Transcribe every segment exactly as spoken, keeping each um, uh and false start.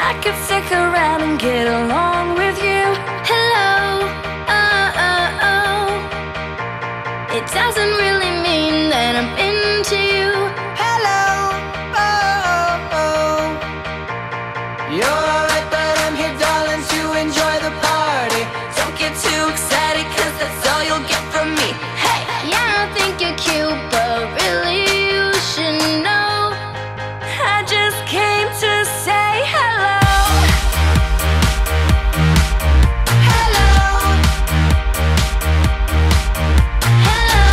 I could stick around and get along with you. Hello, oh, oh, oh. It doesn't really mean that I'm into you. Hello, oh, oh, oh. You're alright, but I'm here, darling, to enjoy the party. Don't get too excited, cause that's all you'll get from me. Hey! Yeah, I think you're cute, but really you should know I just came to say hello. Hello, Hello.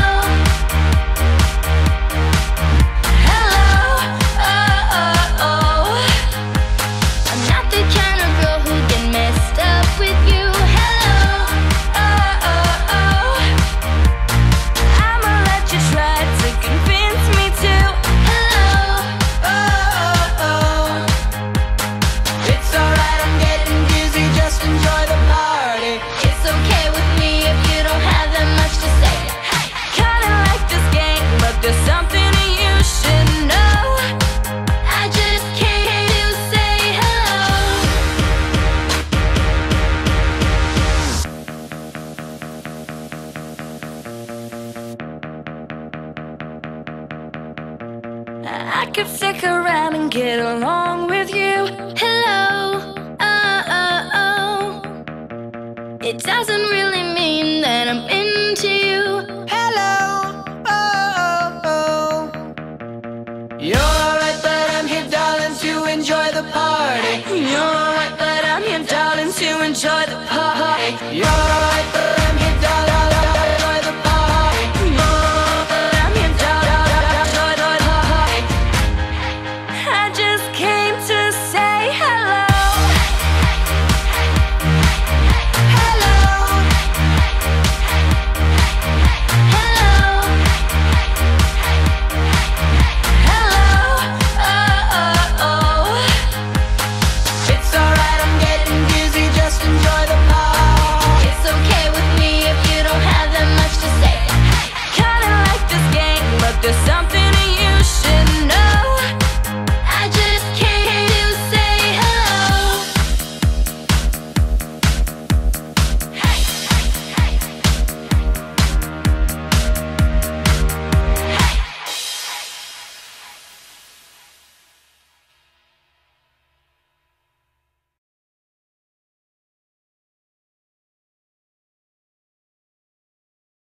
Hello. Oh, oh, oh. I'm not the kind of girl who get messed up with you. Hello. Oh, oh, oh. I'ma let you try to convince me to. Hello. oh, oh, oh. It's alright, I'm getting dizzy, just enjoy the party. It's okay with me if you don't have that much to say. Hey. Kinda like this game, but there's something that you should know. I just came to say hello. I could stick around and get along with you. Hello, oh, oh, oh. It doesn't really